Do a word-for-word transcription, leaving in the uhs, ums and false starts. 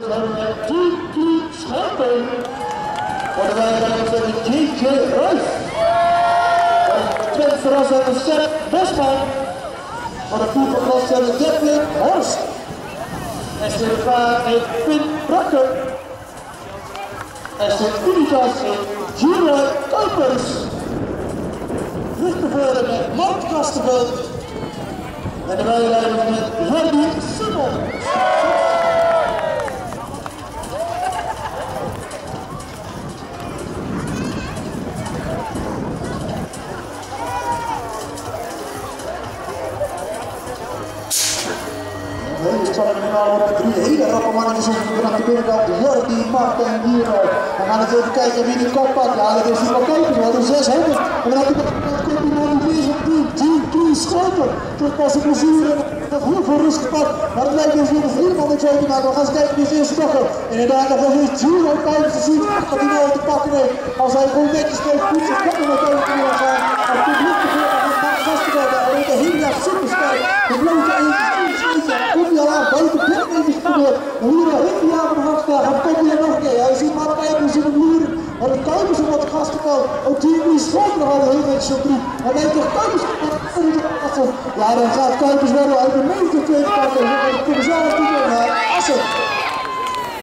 G G Scherpen. Voor de wijze van de G J Ruijs. Tweede verrassing van Sterk Bosman. Voor de voetbalklas van de Detlin Horst. En ze heeft Pin Brakker. En ze Unitas Giro Kuipers. Rechtervoren met Mark Kastenveld. En de wijleider met Jordi Simon. Hele spannende finale worden drie hele rappe mannetjes vanaf de binnenkant. Jordi, Mark en Giro. We gaan eens even kijken wie de kop pakt. Ja, dat is die wel kijken. We hadden zeshonderd. En dan heb je de combinatie van die G G Scherpen. Terug pas de plezier en dat heel veel rust gepakt. Maar het lijkt dus weer de vriend van de twee te maken. We gaan eens kijken wie is eerst stokken. Inderdaad, nog wel eens Giro tijdens te zien dat hij wel te pakken heeft. Als hij gewoon netjes steeds goed zijn koppen met over te gaan gaan. Maar het publiek te veel aan het vastgevallen. Hij heeft de hele dag supersterk. De blote eentjes. Komt hij al aan, buiten binnen even geprobeerd. En hier heeft hij aan de hand staan. Dan komt hij er nog een keer. Hij ziet maar kijken, hij ziet hem luren. En de Kuipers op het gastenveld. Ook die die schoten nog al heel netjes op drie. En hij heeft de Kuipers op het. Ja, dan gaat Kuipers wel uit de meeste tweede pakken. Dan kunnen ze zelf niet meer. Assen.